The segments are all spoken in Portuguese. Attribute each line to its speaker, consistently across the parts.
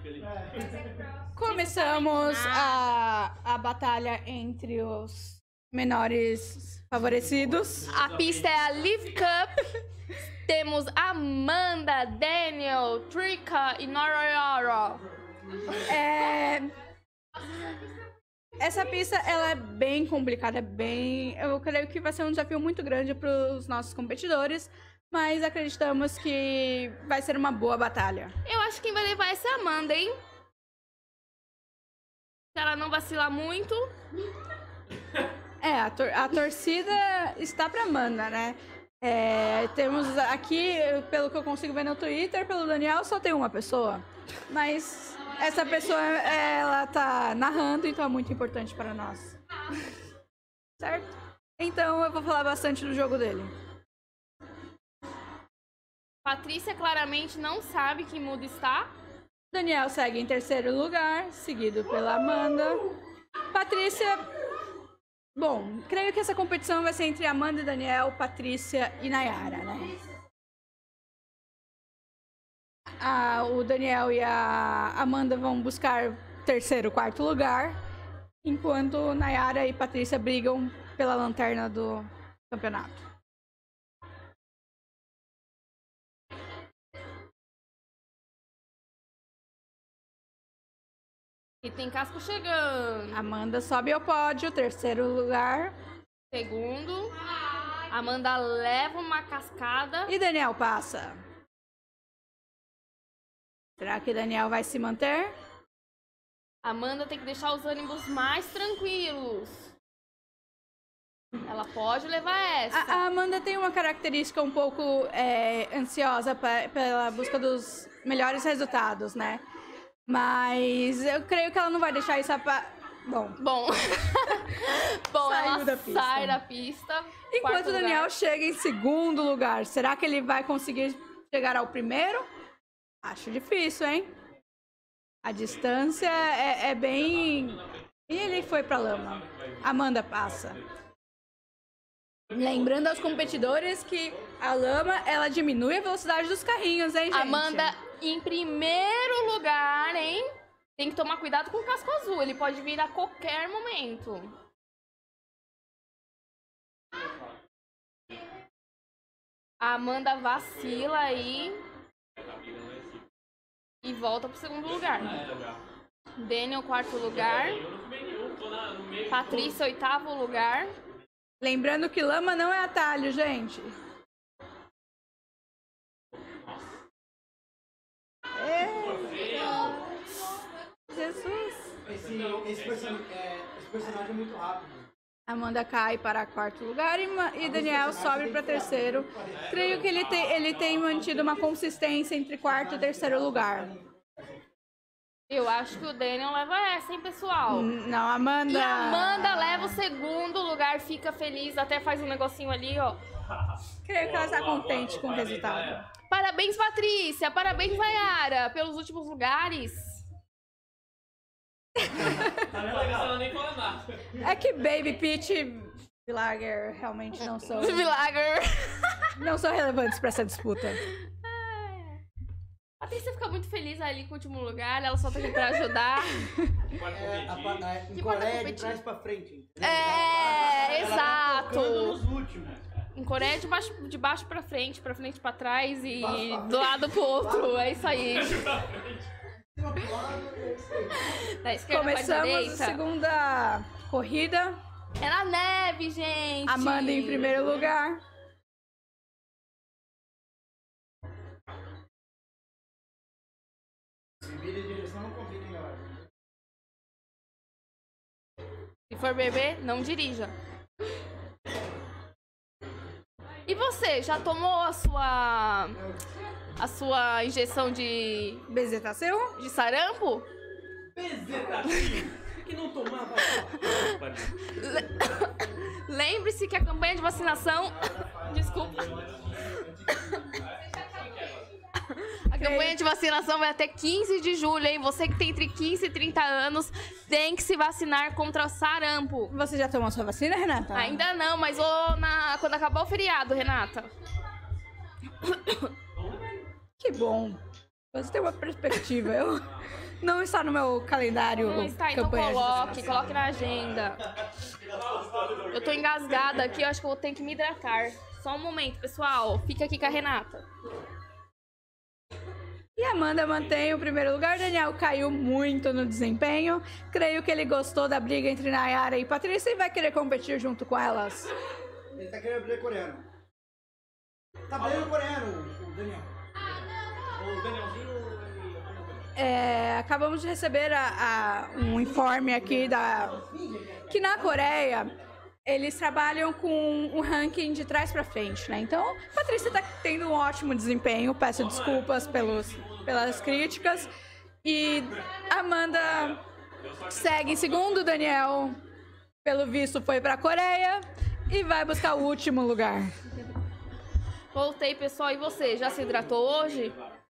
Speaker 1: Começamos a batalha entre os menores favorecidos.
Speaker 2: A pista é a Live Cup. Temos Amanda, Daniel, Trika e Norayara.
Speaker 1: Essa pista ela é bem complicada, eu creio que vai ser um desafio muito grande para os nossos competidores, mas acreditamos que vai ser uma boa batalha.
Speaker 2: Eu acho que quem vai levar essa é a Amanda, hein? Se ela não vacilar muito.
Speaker 1: A torcida está para Amanda, né? Temos aqui, pelo que eu consigo ver no Twitter, pelo Daniel, só tem uma pessoa, mas essa pessoa, ela tá narrando, então é muito importante para nós. Certo? Então eu vou falar bastante do jogo dele.
Speaker 2: Patrícia claramente não sabe que mudo está.
Speaker 1: Daniel segue em terceiro lugar, seguido pela Amanda. Patrícia... Bom, creio que essa competição vai ser entre Amanda e Daniel, Patrícia e Nayara, né? O Daniel e a Amanda vão buscar terceiro, quarto lugar, enquanto Nayara e Patrícia brigam pela lanterna do campeonato.
Speaker 2: E tem casco chegando.
Speaker 1: Amanda sobe ao pódio, terceiro lugar.
Speaker 2: Segundo. Amanda leva uma cascada.
Speaker 1: E Daniel passa. Será que Daniel vai se manter?
Speaker 2: Amanda tem que deixar os ânimos mais tranquilos. Ela pode levar essa.
Speaker 1: A Amanda tem uma característica um pouco ansiosa pela busca dos melhores resultados, né? Mas eu creio que ela não vai deixar isso Bom,
Speaker 2: ela sai da pista.
Speaker 1: Enquanto o Daniel chega em segundo lugar. Será que ele vai conseguir chegar ao primeiro? Acho difícil, hein? A distância é bem... E ele foi pra lama. Amanda passa. Lembrando aos competidores que a lama, ela diminui a velocidade dos carrinhos, hein, gente?
Speaker 2: Amanda em primeiro lugar, hein? Tem que tomar cuidado com o casco azul. Ele pode vir a qualquer momento. A Amanda vacila aí. E volta pro segundo lugar. Daniel, quarto lugar. Patrícia, oitavo lugar.
Speaker 1: Lembrando que lama não é atalho, gente. Jesus.
Speaker 3: Esse personagem é muito rápido.
Speaker 1: Amanda cai para quarto lugar e Daniel sobe para terceiro. Creio que ele tem mantido uma consistência entre quarto e terceiro lugar.
Speaker 2: Eu acho que o Daniel leva essa, hein, pessoal?
Speaker 1: Não, Amanda...
Speaker 2: E a Amanda leva o segundo lugar, fica feliz, até faz um negocinho ali, ó.
Speaker 1: Creio que ela está contente com o resultado.
Speaker 2: Parabéns, Patrícia! Parabéns, Nayara, pelos últimos lugares.
Speaker 1: É que Baby Peach e Villager realmente não são... não são relevantes para essa disputa.
Speaker 2: A Patrícia fica muito feliz ali com o último lugar, ela só tá aqui pra ajudar.
Speaker 3: Em Coreia, de trás pra frente.
Speaker 2: Exato.
Speaker 3: Nos últimos.
Speaker 2: Em Coreia, de baixo pra frente pra trás e do lado pro outro. É isso aí. Da esquerda pra
Speaker 1: Começamos
Speaker 2: direita.
Speaker 1: a segunda corrida.
Speaker 2: É na neve, gente.
Speaker 1: Amanda em primeiro lugar.
Speaker 2: Se for beber, não dirija. E você, já tomou a sua injeção de
Speaker 1: Bezetacil?
Speaker 2: de sarampo?
Speaker 3: Bezetacil? Que não tomava.
Speaker 2: Lembre-se que a campanha de vacinação... Desculpa. A campanha de vacinação vai até 15 de julho, hein? Você que tem entre 15 e 30 anos tem que se vacinar contra o sarampo.
Speaker 1: Você já tomou sua vacina, Renata?
Speaker 2: Ainda não, mas quando acabar o feriado, Renata.
Speaker 1: Que bom. Você tem uma perspectiva. Não está no meu calendário.
Speaker 2: Não está, então coloque na agenda. Eu tô engasgada aqui, eu acho que eu vou ter que me hidratar. Só um momento, pessoal. Fica aqui com a Renata.
Speaker 1: E a Amanda mantém o primeiro lugar. Daniel caiu muito no desempenho. Creio que ele gostou da briga entre Nayara e Patrícia e vai querer competir junto com elas.
Speaker 3: Ele tá querendo abrir coreano. Tá abrindo coreano, o Daniel. O Danielzinho
Speaker 1: Acabamos de receber um informe aqui que na Coreia eles trabalham com um ranking de trás pra frente, né? Então, Patrícia tá tendo um ótimo desempenho, peço desculpas pelas críticas. E Amanda segue em segundo, Daniel, pelo visto, foi pra Coreia e vai buscar o último lugar.
Speaker 2: Voltei, pessoal. E você, já se hidratou hoje?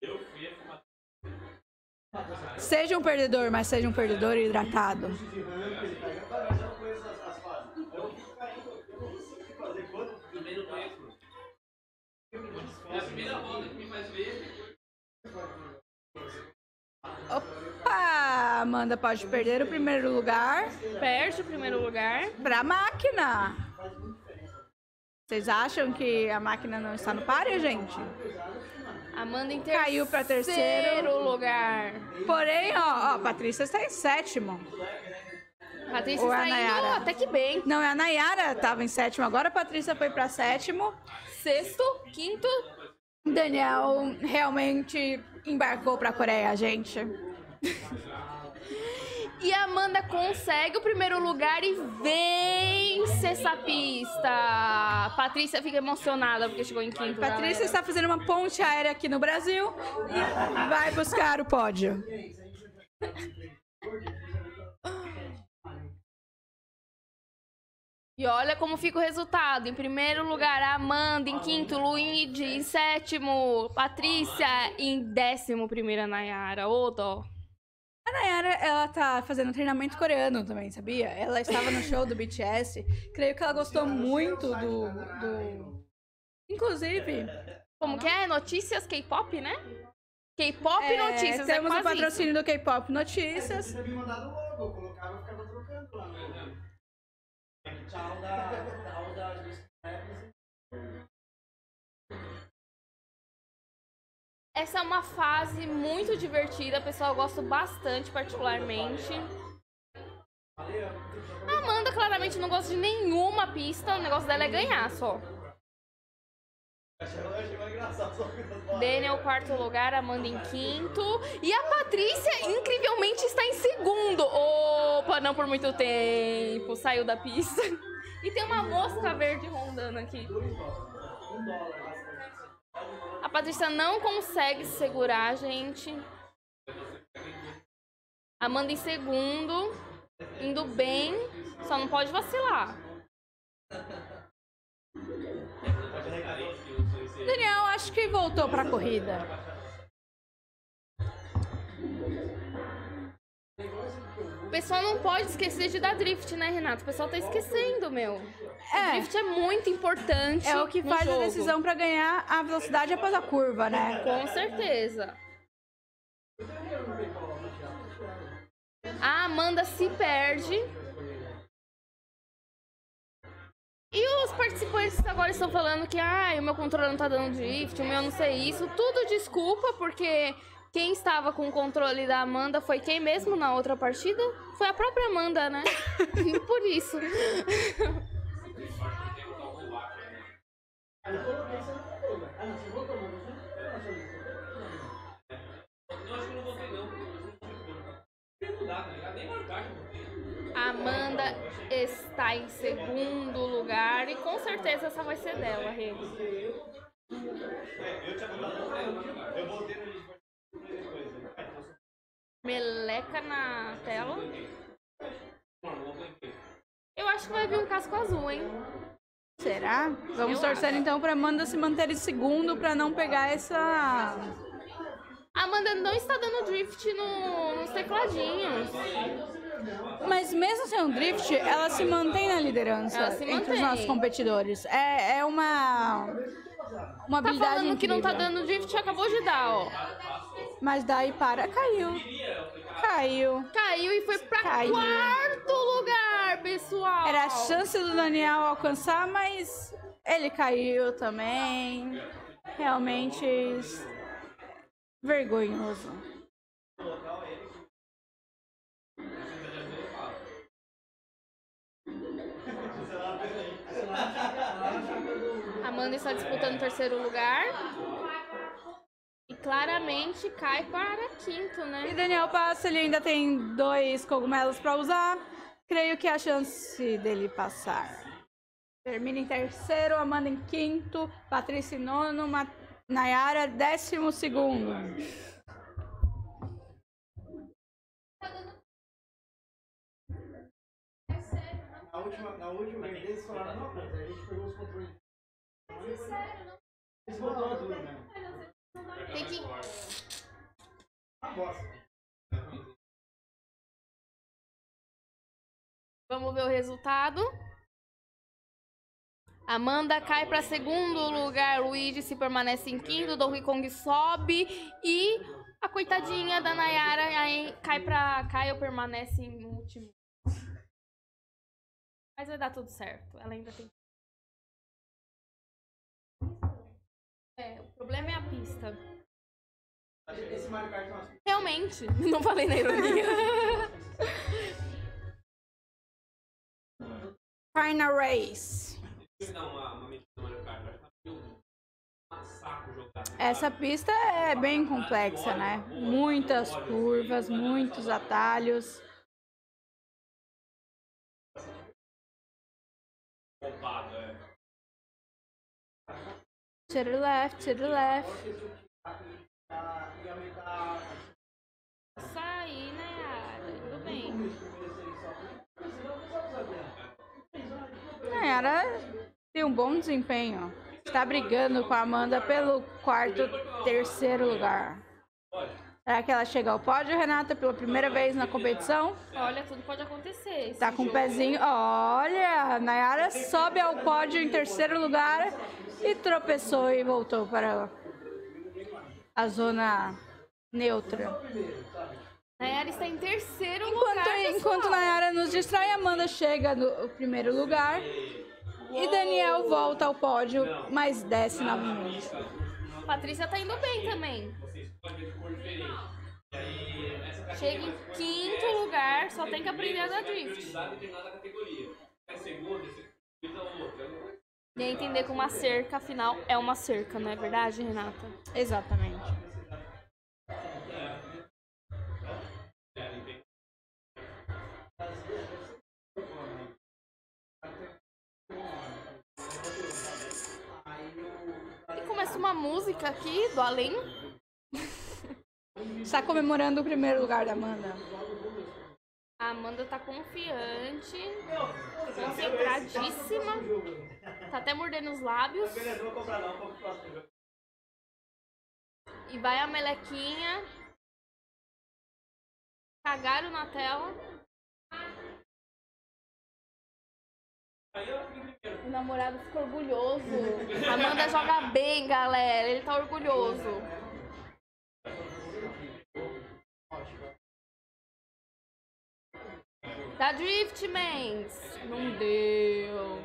Speaker 1: Seja um perdedor, mas seja um perdedor hidratado. Opa! Amanda pode perder o primeiro lugar.
Speaker 2: Perde o primeiro lugar.
Speaker 1: Pra máquina. Vocês acham que a máquina não está no páreo, gente?
Speaker 2: Amanda em
Speaker 1: Caiu pra terceiro
Speaker 2: lugar.
Speaker 1: Porém, ó, Patrícia está em sétimo.
Speaker 2: Patrícia
Speaker 1: Ou
Speaker 2: está
Speaker 1: a
Speaker 2: indo
Speaker 1: Nayara?
Speaker 2: até que bem.
Speaker 1: Não, a Nayara estava em sétimo, agora a Patrícia foi pra sétimo.
Speaker 2: Sexto, quinto.
Speaker 1: Daniel realmente embarcou pra Coreia, gente.
Speaker 2: E a Amanda consegue o primeiro lugar e vence essa pista. Patrícia fica emocionada porque chegou em quinto.
Speaker 1: Patrícia está fazendo uma ponte aérea aqui no Brasil e vai buscar o pódio.
Speaker 2: E olha como fica o resultado. Em primeiro lugar, a Amanda. Em quinto, Luigi. Em sétimo, Patrícia. Em 11º, Nayara. Ô, dó.
Speaker 1: A Nayara, ela tá fazendo treinamento coreano também, sabia? Ela estava no show do BTS. Creio que ela gostou muito do... Inclusive...
Speaker 2: Como que é? Notícias K-pop, né? K-pop Notícias.
Speaker 1: Temos o
Speaker 2: quase
Speaker 1: patrocínio
Speaker 2: isso.
Speaker 1: do K-pop Notícias.
Speaker 3: Você me mandado logo, eu colocava e ficava trocando lá no... Tchau da...
Speaker 2: Essa é uma fase muito divertida, pessoal, eu gosto bastante, particularmente. A Amanda claramente não gosta de nenhuma pista, o negócio dela é ganhar só. Daniel, quarto lugar, Amanda em quinto. E a Patrícia, incrivelmente, está em segundo. Opa, não por muito tempo, saiu da pista. E tem uma mosca verde rondando aqui. A Patrícia não consegue segurar, gente. Amanda em segundo, indo bem, só não pode vacilar.
Speaker 1: Daniel, acho que voltou pra corrida.
Speaker 2: O pessoal não pode esquecer de dar drift, né, Renato? O pessoal tá esquecendo, meu. O drift é muito importante.
Speaker 1: É o que faz
Speaker 2: jogo.
Speaker 1: a decisão pra ganhar a velocidade após a curva, né?
Speaker 2: Com certeza. A Amanda se perde. E os participantes agora estão falando que o meu controle não tá dando drift, o meu não sei isso. Tudo desculpa, porque quem estava com o controle da Amanda foi quem mesmo na outra partida? Foi a própria Amanda, né? Por isso. A Amanda está em segundo lugar e com certeza essa vai ser dela, Rê. Meleca na tela. Eu acho que vai vir um casco azul, hein?
Speaker 1: Será? Vamos
Speaker 2: Eu
Speaker 1: torcer
Speaker 2: acho.
Speaker 1: então pra Amanda se manter em segundo pra não pegar essa...
Speaker 2: A Amanda não está dando drift nos tecladinhos.
Speaker 1: Mas mesmo sem um drift, ela se mantém na liderança
Speaker 2: Ela se
Speaker 1: entre os
Speaker 2: mantém.
Speaker 1: nossos competidores. É uma
Speaker 2: Tá
Speaker 1: habilidade
Speaker 2: falando que não tá
Speaker 1: incrível.
Speaker 2: dando drift, acabou de dar, ó.
Speaker 1: Mas daí caiu.
Speaker 2: Caiu e foi pra quarto lugar, pessoal.
Speaker 1: Era a chance do Daniel alcançar, mas ele caiu também. Realmente vergonhoso.
Speaker 2: Amanda está disputando o terceiro lugar. E claramente cai para quinto, né?
Speaker 1: E Daniel passa, ele ainda tem 2 cogumelos para usar. Creio que a chance dele passar. Termina em terceiro, Amanda em quinto, Patrícia em nono, Nayara 12º.
Speaker 3: Na última vez eles falaram, não, mas a gente pegou os controles. Eles botaram tudo, né?
Speaker 2: Tem que... Vamos ver o resultado. Amanda cai para segundo lugar, Luigi se permanece em quinto, Donkey Kong sobe e a coitadinha da Nayara aí cai ou permanece em último. Mas vai dar tudo certo, ela ainda tem... o problema é a pista.
Speaker 3: Esse Mario Kart é uma...
Speaker 2: Realmente, não falei na ironia.
Speaker 1: Final Race. Essa pista é bem complexa, né? Muitas curvas, muitos atalhos. To the left, to the left.
Speaker 2: Isso aí, Nayara, tudo bem.
Speaker 1: Nayara tem um bom desempenho. Está brigando com a Amanda pelo terceiro lugar. Será que ela chega ao pódio, Renata, pela primeira vez na competição?
Speaker 2: Olha, tudo pode acontecer.
Speaker 1: Tá com o pezinho. Olha, a Nayara sobe ao pódio em terceiro lugar e tropeçou e voltou para a zona neutra.
Speaker 2: Nayara está em terceiro lugar.
Speaker 1: Enquanto Nayara nos distrai, Amanda chega no primeiro lugar e Daniel volta ao pódio, mas desce novamente.
Speaker 2: Patrícia tá indo bem também. Chega em quinto lugar, só tem que aprender a dar drift. E entender que uma cerca, afinal, é uma cerca, não é verdade, Renata?
Speaker 1: Exatamente.
Speaker 2: E começa uma música aqui do além.
Speaker 1: Está comemorando o primeiro lugar da Amanda.
Speaker 2: A Amanda tá confiante, concentradíssima. Tá até mordendo os lábios. E vai a melequinha. Cagaram na tela. O namorado ficou orgulhoso. A Amanda joga bem, galera. Ele tá orgulhoso. Dá drift, mens. Não deu.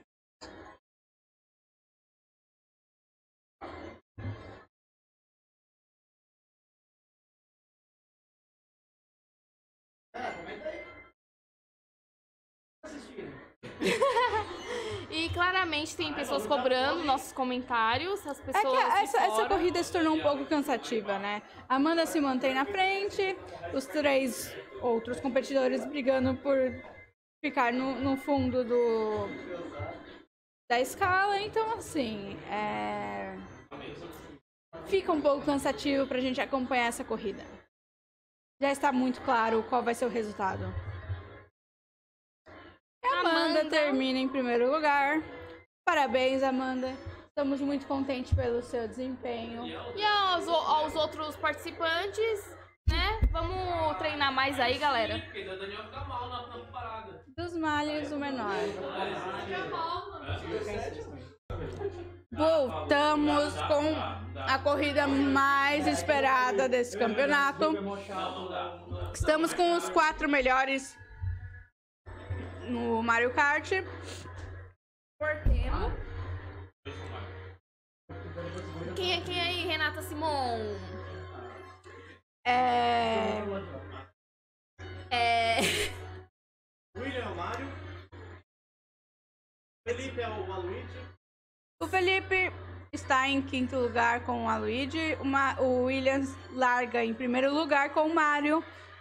Speaker 2: E claramente tem pessoas cobrando nossos comentários. As pessoas
Speaker 1: essa corrida se tornou um pouco cansativa, né? A Amanda se mantém na frente, os 3 outros competidores brigando por ficar no fundo da escala. Então, assim, fica um pouco cansativo pra gente acompanhar essa corrida. Já está muito claro qual vai ser o resultado. A Amanda termina em primeiro lugar. Parabéns, Amanda. Estamos muito contentes pelo seu desempenho.
Speaker 2: E aos outros participantes, né? Vamos treinar mais aí, galera.
Speaker 1: Dos males, o menor. Voltamos com a corrida mais esperada desse campeonato. Estamos com os 4 melhores no Mario Kart.
Speaker 2: Portemo. Quem aí, Renata Simon?
Speaker 4: William é o Mário. Felipe é o Aloysio.
Speaker 1: O Felipe está em 5º lugar com o Aloysio. O Williams larga em 1º lugar com o Mário.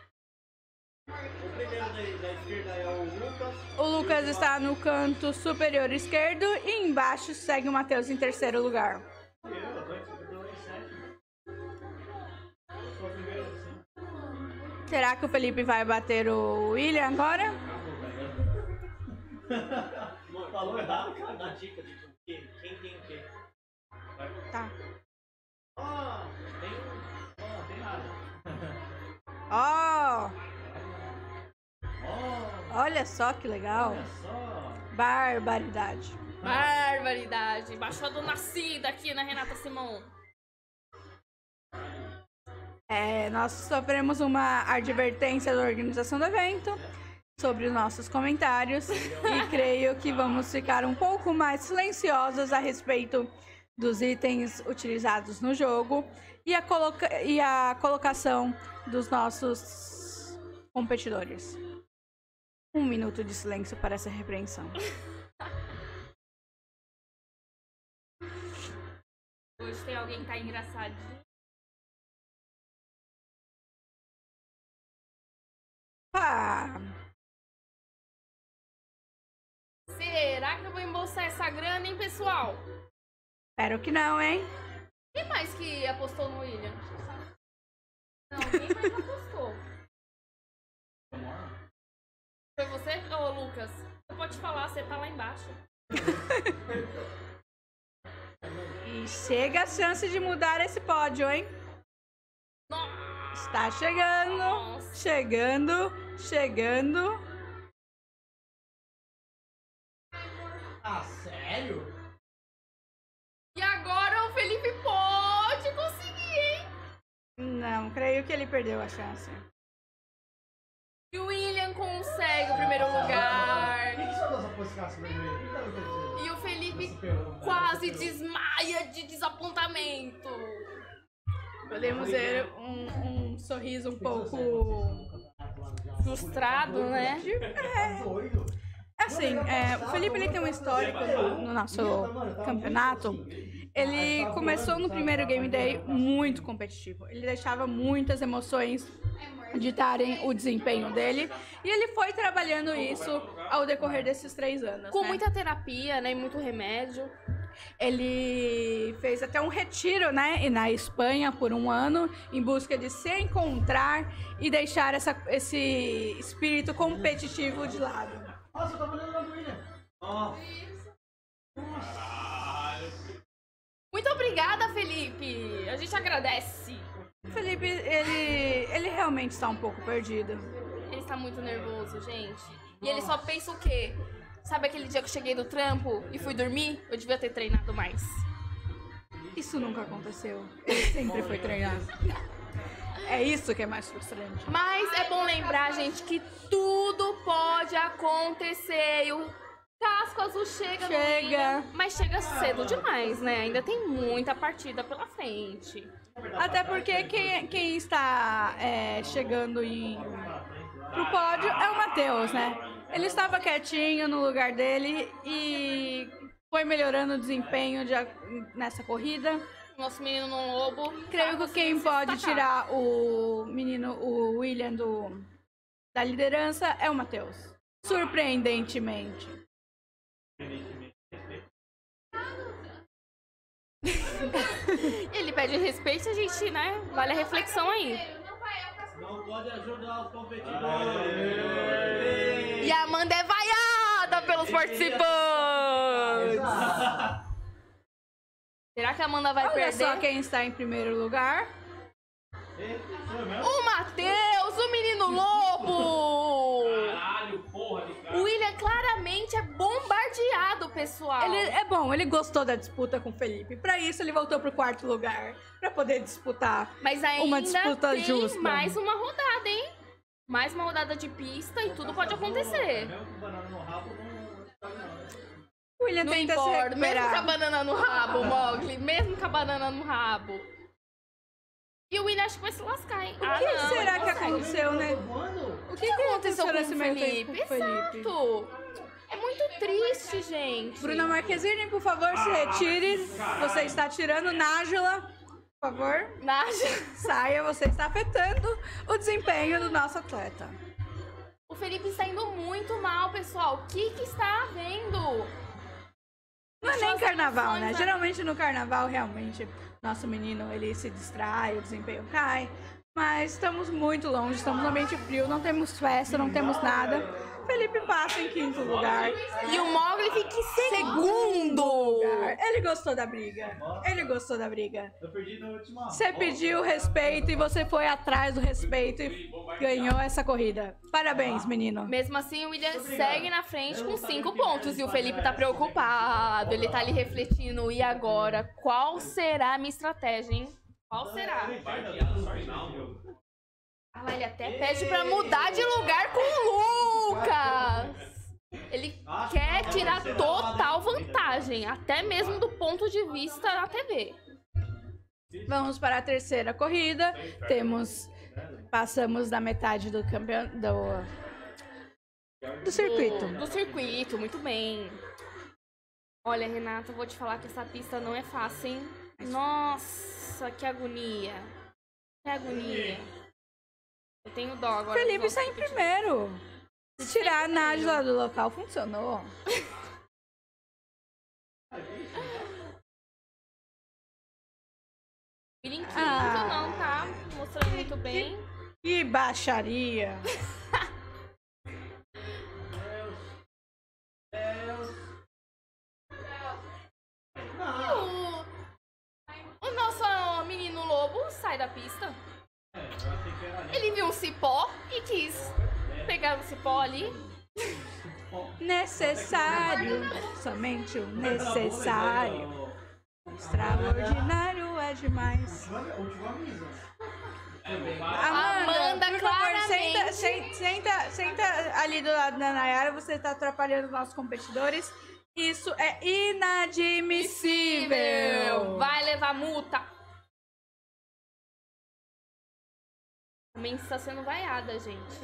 Speaker 4: O primeiro da esquerda é o Lucas.
Speaker 1: O Lucas está no canto superior esquerdo e embaixo segue o Matheus em 3º lugar. Será que o Felipe vai bater o William agora?
Speaker 4: Falou errado, cara. Dá dica de quem tem o quê.
Speaker 1: Tá.
Speaker 4: Tem nada.
Speaker 1: Ó! Olha só que legal.
Speaker 4: Olha só.
Speaker 1: Barbaridade.
Speaker 2: Barbaridade. Baixada nascida aqui na Renata Simon.
Speaker 1: Nós sofremos uma advertência da organização do evento sobre os nossos comentários e creio que vamos ficar um pouco mais silenciosos a respeito dos itens utilizados no jogo e a colocação dos nossos competidores. 1 minuto de silêncio para essa repreensão.
Speaker 2: Hoje tem alguém que tá engraçadinho. Será que eu vou embolsar essa grana, hein, pessoal?
Speaker 1: Espero que não, hein?
Speaker 2: Quem mais que apostou no William? Não, quem mais apostou? Foi você ou Lucas? Você pode falar, você tá lá embaixo.
Speaker 1: E chega a chance de mudar esse pódio, hein?
Speaker 2: Nossa.
Speaker 1: Está chegando, chegando.
Speaker 4: Ah, sério?
Speaker 2: E agora o Felipe pode conseguir, hein?
Speaker 1: Não, creio que ele perdeu a chance.
Speaker 2: E o William consegue o primeiro lugar.
Speaker 4: O que são das apostas vermelhas?
Speaker 2: E o Felipe quase desmaia de desapontamento.
Speaker 1: Podemos ver um sorriso um pouco
Speaker 2: Frustrado, né?
Speaker 1: Assim, o Felipe ele tem um histórico no nosso campeonato. Ele começou no primeiro Game Day muito competitivo. Ele deixava muitas emoções ditarem o desempenho dele. E ele foi trabalhando isso ao decorrer desses 3 anos.
Speaker 2: Com
Speaker 1: né?
Speaker 2: muita terapia, né? E muito remédio.
Speaker 1: Ele fez até um retiro, né, e na Espanha por 1 ano, em busca de se encontrar e deixar esse espírito competitivo de lado.
Speaker 4: Nossa, eu tava olhando lá do William.
Speaker 2: Muito obrigada, Felipe. A gente agradece.
Speaker 1: O Felipe, ele realmente está um pouco perdido.
Speaker 2: Ele está muito nervoso, gente. E ele só pensa o quê? Sabe aquele dia que eu cheguei do trampo e fui dormir? Eu devia ter treinado mais.
Speaker 1: Isso nunca aconteceu. Ele sempre foi treinado. É isso que é mais frustrante.
Speaker 2: Mas é bom lembrar, gente, que tudo pode acontecer. E o casco azul chega. Mas chega cedo demais, né? Ainda tem muita partida pela frente.
Speaker 1: Até porque quem está chegando pro pódio é o Matheus, né? Ele estava quietinho no lugar dele e foi melhorando o desempenho nessa corrida.
Speaker 2: Nosso menino no lobo.
Speaker 1: Creio que quem pode tirar o William da liderança é o Matheus. Surpreendentemente.
Speaker 2: Ele pede respeito, a gente, né? Vale a reflexão aí.
Speaker 4: Não pode ajudar os competidores.
Speaker 2: E a Amanda é vaiada pelos participantes. Será que a Amanda vai
Speaker 1: Olha
Speaker 2: perder?
Speaker 1: só quem está em primeiro lugar.
Speaker 2: O Matheus, o menino lobo.
Speaker 4: Caralho, porra de cara.
Speaker 2: O William claramente é bombardeado pessoal.
Speaker 1: Ele é bom, ele gostou da disputa com o Felipe. Pra isso, ele voltou pro 4º lugar. Pra poder disputar.
Speaker 2: Mas ainda
Speaker 1: uma disputa
Speaker 2: tem
Speaker 1: justa.
Speaker 2: mais uma rodada, hein? Mais uma rodada de pista e tudo pode acontecer.
Speaker 4: Mesmo com banana no rabo, não.
Speaker 1: O William
Speaker 2: Não
Speaker 1: tenta se
Speaker 2: importa, mesmo com a
Speaker 1: recuperar.
Speaker 2: banana no rabo, Mogli. Mesmo com a banana no rabo. E o William acho que vai se lascar, hein?
Speaker 1: O que será que
Speaker 2: consegue.
Speaker 1: aconteceu, né?
Speaker 2: O que aconteceu com
Speaker 1: nesse
Speaker 2: o
Speaker 1: meio tempo
Speaker 2: Felipe?
Speaker 1: com o Felipe?
Speaker 2: Exato. É muito triste, gente.
Speaker 1: Bruna Marquezine, por favor, se retire. Você está tirando. Nájila, por favor,
Speaker 2: Naja.
Speaker 1: saia. Você está afetando o desempenho do nosso atleta.
Speaker 2: O Felipe está indo muito mal, pessoal. O que está havendo?
Speaker 1: Não é nem
Speaker 2: Suas
Speaker 1: carnaval, né?
Speaker 2: emoções,
Speaker 1: Geralmente no carnaval, realmente, nosso menino, ele se distrai, o desempenho cai. Mas estamos muito longe, estamos no ambiente frio, não temos festa, não temos nada. Felipe passa em 5º lugar.
Speaker 2: E o Mogli fica em segundo.
Speaker 1: Ele gostou da briga. Ele gostou da briga.
Speaker 4: Eu perdi na última.
Speaker 1: Você pediu respeito e você foi atrás do respeito e ganhou essa corrida. Parabéns, menino.
Speaker 2: Mesmo assim, o William segue na frente com 5 pontos. E o Felipe tá preocupado. Ele tá ali refletindo. E agora? Qual será a minha estratégia, hein? Qual será? Ah, lá, ele até pede pra mudar de lugar com o Lucas. Ele quer tirar total vantagem. Até mesmo do ponto de vista da TV.
Speaker 1: Vamos para a 3ª corrida. Passamos da metade do do circuito.
Speaker 2: Do circuito, muito bem. Olha, Renata, eu vou te falar que essa pista não é fácil, hein? Nossa, que agonia. Que agonia. Eu tenho dó agora.
Speaker 1: Felipe
Speaker 2: dos
Speaker 1: está em
Speaker 2: outros
Speaker 1: primeiro. Se tirar a Nájila do local, funcionou.
Speaker 2: William em quinto, não tá mostrando muito bem.
Speaker 1: Que baixaria.
Speaker 2: O nosso menino lobo sai da pista. Ele viu um cipó e quis pegar o cipó ali.
Speaker 1: Necessário, somente o necessário. Extraordinário é demais. Amanda, por favor,
Speaker 2: claramente.
Speaker 1: senta ali do lado da Nayara, você está atrapalhando os nossos competidores. Isso é inadmissível.
Speaker 2: Vai levar multa. Também está sendo vaiada, gente.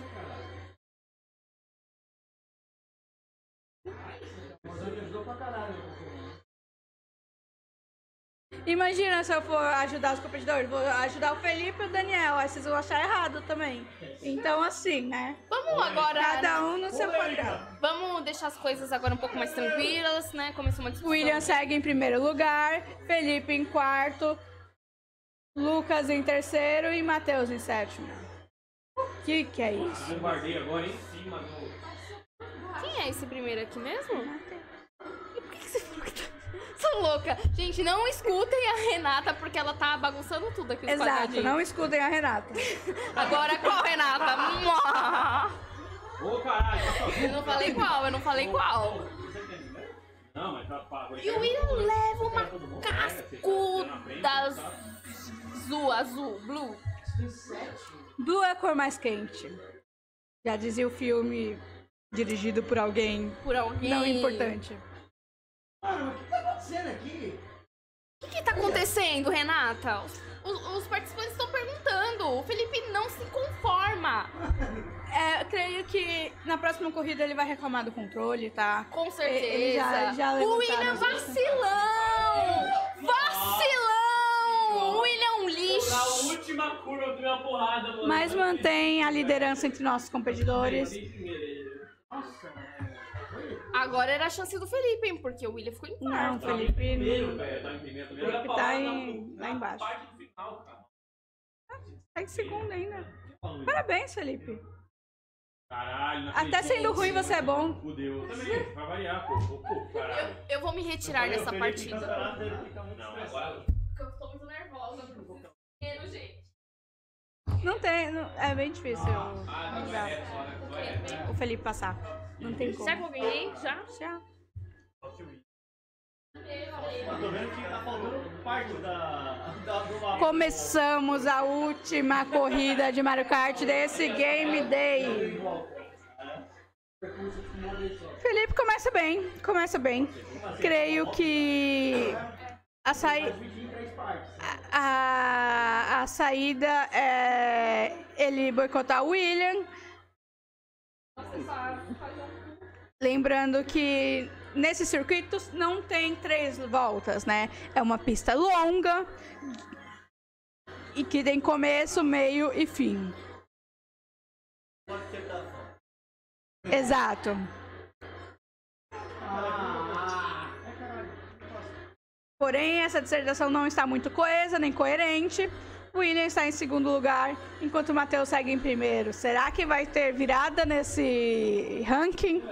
Speaker 1: Imagina se eu for ajudar os competidores, vou ajudar o Felipe e o Daniel, aí vocês vão achar errado também. Então, assim, né?
Speaker 2: Vamos agora.
Speaker 1: Cada um no seu quadrado.
Speaker 2: Vamos deixar as coisas agora um pouco mais tranquilas, né? Começou uma discussão.
Speaker 1: William segue em primeiro lugar, Felipe em 4º, Lucas em 3º e Matheus em 7º. Que é isso?
Speaker 5: Bombardei agora em cima do.
Speaker 2: Quem é esse primeiro aqui mesmo? E por que você falou que tá... Sou louca. Gente, não escutem a Renata porque ela tá bagunçando tudo aqui nos
Speaker 1: Exato,
Speaker 2: quadradinhos.
Speaker 1: não escutem a Renata.
Speaker 2: Agora qual, Renata?
Speaker 5: Ô caralho, tá sozinho.
Speaker 2: Eu não falei qual, eu não falei qual.
Speaker 5: Não, mas tá.
Speaker 2: E o William leva uma casco da azul, blue.
Speaker 1: Blue é a cor mais quente. Já dizia o filme dirigido por alguém
Speaker 2: Por alguém.
Speaker 1: não importante.
Speaker 3: Mano, o que tá acontecendo aqui?
Speaker 2: O que tá acontecendo, Renata? Os participantes estão perguntando. O Felipe não se conforma.
Speaker 1: Creio que na próxima corrida ele vai reclamar do controle, tá?
Speaker 2: Com certeza.
Speaker 1: Ele já
Speaker 2: o
Speaker 1: levantaram
Speaker 2: William
Speaker 1: as
Speaker 2: vacilão! Vacilão! O William é um
Speaker 5: Na
Speaker 2: lixo.
Speaker 5: última curva eu tomei uma porrada, mano.
Speaker 1: Mas mantém a liderança entre nossos competidores.
Speaker 2: Agora era a chance do Felipe, hein? Porque o William ficou em
Speaker 1: Não,
Speaker 2: quarto.
Speaker 1: Felipe
Speaker 5: Primeiro, velho. Tá em primeiro. Primeiro
Speaker 1: Felipe
Speaker 5: da
Speaker 1: tá
Speaker 5: porrada
Speaker 1: lá embaixo.
Speaker 5: parte do final, cara.
Speaker 1: Tá em segundo ainda. Parabéns, Felipe.
Speaker 5: Caralho, não
Speaker 1: Até
Speaker 5: acredito.
Speaker 1: sendo ruim, você é bom.
Speaker 5: Fudeu. Também, vai variar, pô. Pô, caralho.
Speaker 2: Eu vou me retirar dessa partida.
Speaker 5: Não, agora.
Speaker 2: Porque eu tô muito nervosa. Gente.
Speaker 1: Não tem. É bem difícil
Speaker 5: Não é só, né?
Speaker 1: o Felipe passar. Não tem como.
Speaker 2: Será que eu ganhei? Já?
Speaker 1: Já.
Speaker 4: Eu tô vendo que tá faltando parte do mapa.
Speaker 1: Começamos a última corrida de Mario Kart desse Game Day. Felipe começa bem. Creio que a saída é ele boicotar o William. Lembrando que nesses circuitos não tem 3 voltas, né? É uma pista longa e que tem começo, meio e fim. Exato. Porém, essa dissertação não está muito coesa nem coerente. O William está em segundo lugar, enquanto o Matheus segue em primeiro. Será que vai ter virada nesse ranking?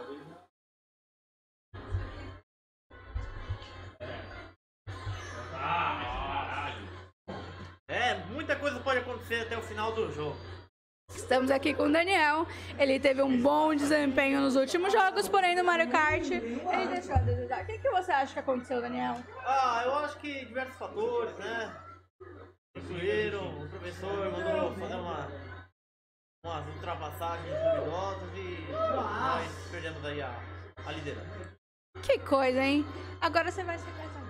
Speaker 4: Muita coisa pode acontecer até o final do jogo.
Speaker 1: Estamos aqui com o Daniel. Ele teve um bom desempenho nos últimos jogos, porém no Mario Kart ele deixou a desejar. O que você acha que aconteceu, Daniel?
Speaker 4: Eu acho que diversos fatores, né? Influíram, o professor mandou fazer umas ultrapassagens duvidosas e nós perdemos aí a liderança.
Speaker 1: Que coisa, hein? Agora você vai ser casado.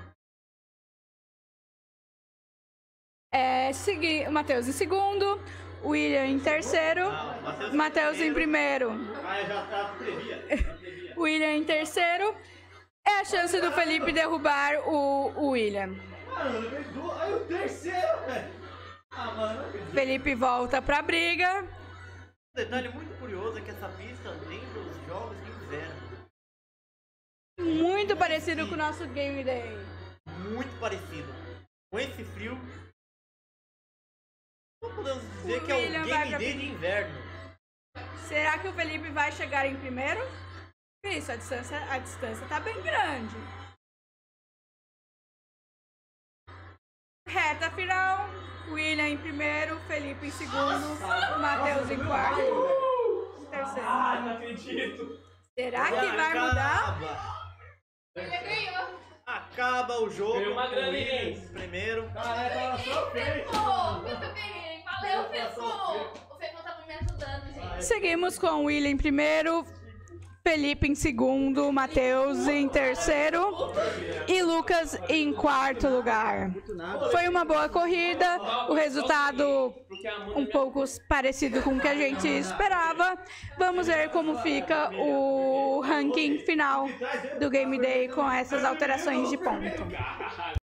Speaker 1: O Matheus em segundo, o William em terceiro, Matheus em primeiro. O William em terceiro. É a chance do Felipe derrubar o William.
Speaker 4: Aí o terceiro, velho.
Speaker 1: Felipe volta pra briga.
Speaker 4: Um detalhe muito curioso é que essa pista lembra os jogos de inverno.
Speaker 1: Muito parecido com o nosso Game Day.
Speaker 4: Muito parecido. Com esse frio, não podemos dizer que é o Game Day de inverno.
Speaker 1: Será que o Felipe vai chegar em primeiro? Isso, a distância tá bem grande. Reta final, William em primeiro, Felipe em segundo, Matheus em quarto, em terceiro.
Speaker 5: Não acredito.
Speaker 1: Será que vai mudar?
Speaker 2: Ele ganhou.
Speaker 4: Acaba o jogo.
Speaker 5: Ganhou uma grana, hein?
Speaker 4: Primeiro.
Speaker 2: Muito bem. Valeu, Fefo. O Fefo tava me ajudando, gente.
Speaker 1: Seguimos com o William em primeiro, Felipe em segundo, Matheus em terceiro e Lucas em quarto lugar. Foi uma boa corrida, o resultado um pouco parecido com o que a gente esperava. Vamos ver como fica o ranking final do Game Day com essas alterações de ponto.